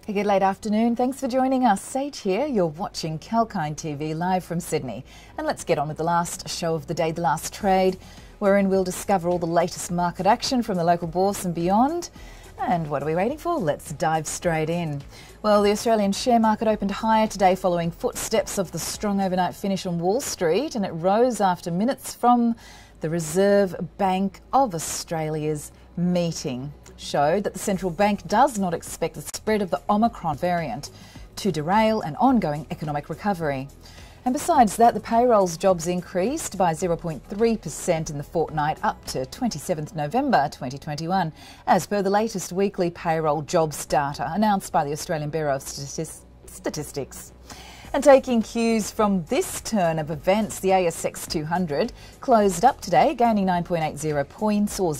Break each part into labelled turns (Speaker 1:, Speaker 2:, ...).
Speaker 1: A good late afternoon. Thanks for joining us. Sage here. You're watching Kalkine TV live from Sydney. And let's get on with the last show of the day, the last trade, wherein we'll discover all the latest market action from the local bourse and beyond. And what are we waiting for? Let's dive straight in. Well, the Australian share market opened higher today following footsteps of the strong overnight finish on Wall Street, and it rose after minutes from the Reserve Bank of Australia's meeting showed that the central bank does not expect the spread of the Omicron variant to derail an ongoing economic recovery. And besides that, the payrolls jobs increased by 0.3% in the fortnight up to 27th November 2021, as per the latest weekly payroll jobs data announced by the Australian Bureau of Statistics. And taking cues from this turn of events, the ASX 200 closed up today, gaining 9.80 points or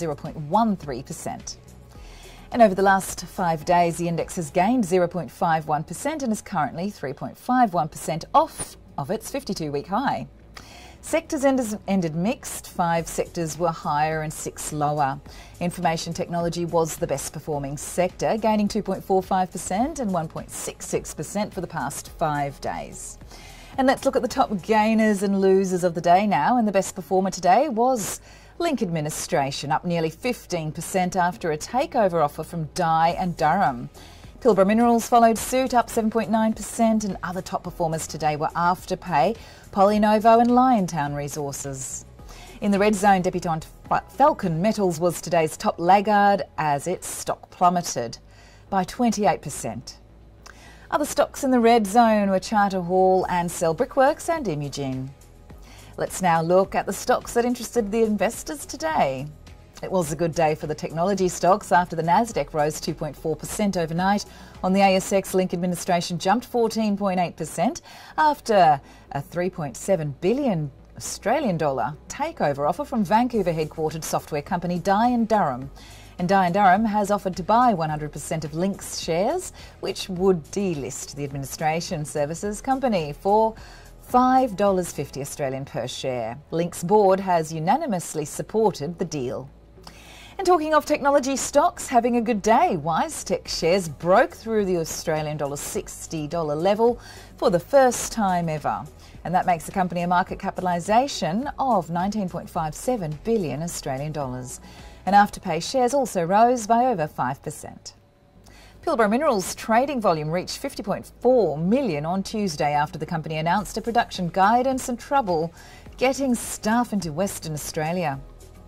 Speaker 1: 0.13%. And over the last 5 days, the index has gained 0.51% and is currently 3.51% off of its 52-week high. Sectors ended mixed. 5 sectors were higher and 6 lower. Information technology was the best performing sector, gaining 2.45% and 1.66% for the past 5 days. And let's look at the top gainers and losers of the day now. And the best performer today was Link Administration, up nearly 15% after a takeover offer from Dye & Durham. Pilbara Minerals followed suit, up 7.9%, and other top performers today were Afterpay, Polynovo and Liontown Resources. In the red zone, debutant Falcon Metals was today's top laggard as its stock plummeted by 28%. Other stocks in the red zone were Charter Hall, Ansell Brickworks and Imugene. Let's now look at the stocks that interested the investors today. It was a good day for the technology stocks after the Nasdaq rose 2.4% overnight. On the ASX, Link Administration jumped 14.8% after a $3.7 billion Australian dollar takeover offer from Vancouver-headquartered software company Dye & Durham. And Dye & Durham has offered to buy 100% of Link's shares, which would delist the administration services company for $5.50 Australian per share. Link's board has unanimously supported the deal. And talking of technology stocks, having a good day, WiseTech shares broke through the Australian dollar $60 level for the first time ever. And that makes the company a market capitalisation of 19.57 billion Australian dollars. And Afterpay shares also rose by over 5%. Pilbara Minerals trading volume reached 50.4 million on Tuesday after the company announced a production guidance and trouble getting staff into Western Australia.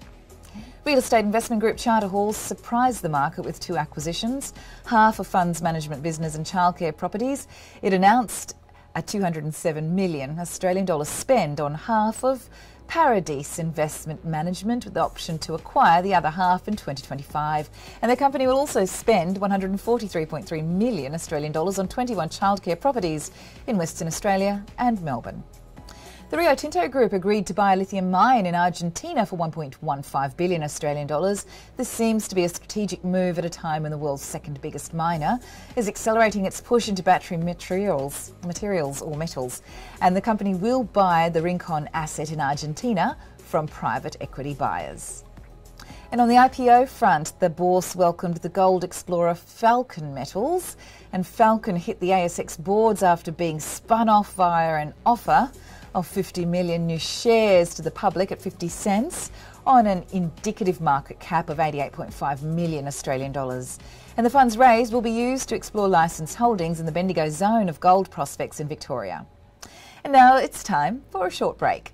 Speaker 1: Real estate investment group Charter Hall surprised the market with 2 acquisitions, half of funds management business and childcare properties. It announced a 207 million Australian dollar spend on half of Paradise Investment Management with the option to acquire the other half in 2025. And the company will also spend 143.3 million Australian dollars on 21 childcare properties in Western Australia and Melbourne. The Rio Tinto Group agreed to buy a lithium mine in Argentina for 1.15 billion Australian dollars. This seems to be a strategic move at a time when the world's second biggest miner is accelerating its push into battery materials or metals. And the company will buy the Rincon asset in Argentina from private equity buyers. And on the IPO front, the bourse welcomed the gold explorer Falcon Metals, and Falcon hit the ASX boards after being spun off via an offer of 50 million new shares to the public at 50 cents on an indicative market cap of 88.5 million Australian dollars. And the funds raised will be used to explore licensed holdings in the Bendigo zone of gold prospects in Victoria. And now it's time for a short break.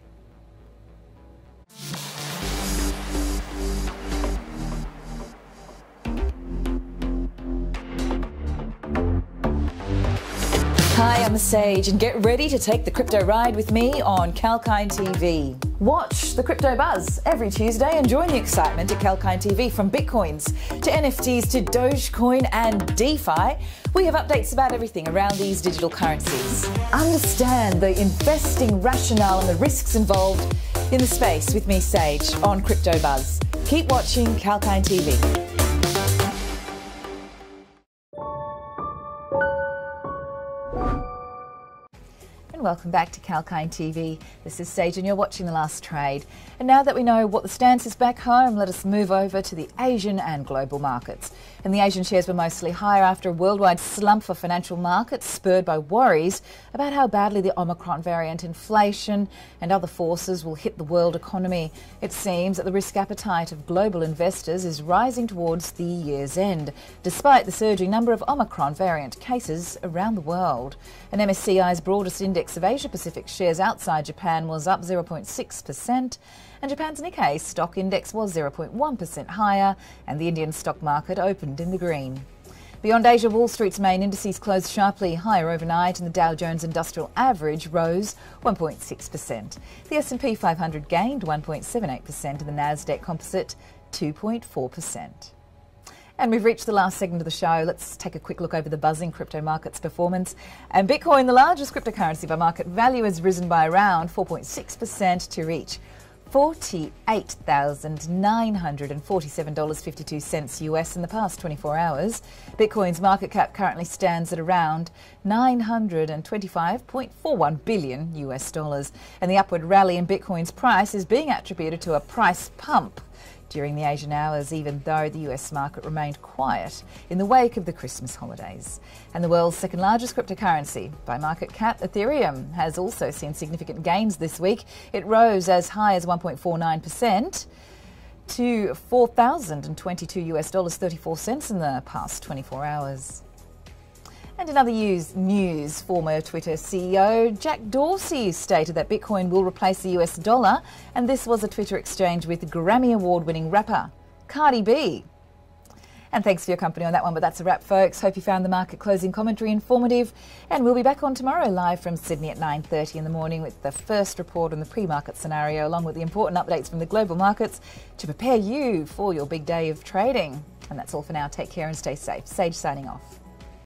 Speaker 1: Hi, I'm Sage, and get ready to take the crypto ride with me on Kalkine TV. Watch the Crypto Buzz every Tuesday and join the excitement at Kalkine TV. From Bitcoins to NFTs to Dogecoin and DeFi, we have updates about everything around these digital currencies. Understand the investing rationale and the risks involved in the space with me, Sage, on Crypto Buzz. Keep watching Kalkine TV. welcome back to Kalkine TV. This is Sage and you're watching The Last Trade. And now that we know what the stance is back home, let us move over to the Asian and global markets. And the Asian shares were mostly higher after a worldwide slump for financial markets, spurred by worries about how badly the Omicron variant, inflation and other forces will hit the world economy. It seems that the risk appetite of global investors is rising towards the year's end, despite the surging number of Omicron variant cases around the world. And MSCI's broadest index of Asia-Pacific shares outside Japan was up 0.6%, and Japan's Nikkei stock index was 0.1% higher, and the Indian stock market opened in the green. Beyond Asia, Wall Street's main indices closed sharply higher overnight, and the Dow Jones Industrial Average rose 1.6%. The S&P 500 gained 1.78%, and the Nasdaq Composite 2.4%. And we've reached the last segment of the show. Let's take a quick look over the buzzing crypto markets performance. And Bitcoin, the largest cryptocurrency by market value, has risen by around 4.6% to reach $48,947.52 US in the past 24 hours. Bitcoin's market cap currently stands at around $925.41 billion US dollars. And the upward rally in Bitcoin's price is being attributed to a price pump during the Asian hours, even though the US market remained quiet in the wake of the Christmas holidays. And the world's second largest cryptocurrency by market cap, Ethereum, has also seen significant gains this week. It rose as high as 1.49% to $4,022 US dollars 34 cents in the past 24 hours. And in other news, former Twitter CEO Jack Dorsey stated that Bitcoin will replace the US dollar, and this was a Twitter exchange with Grammy Award-winning rapper Cardi B. And thanks for your company on that one, but that's a wrap, folks. Hope you found the market closing commentary informative, and we'll be back on tomorrow live from Sydney at 9:30 in the morning with the first report on the pre-market scenario, along with the important updates from the global markets to prepare you for your big day of trading. And that's all for now. Take care and stay safe. Sage signing off.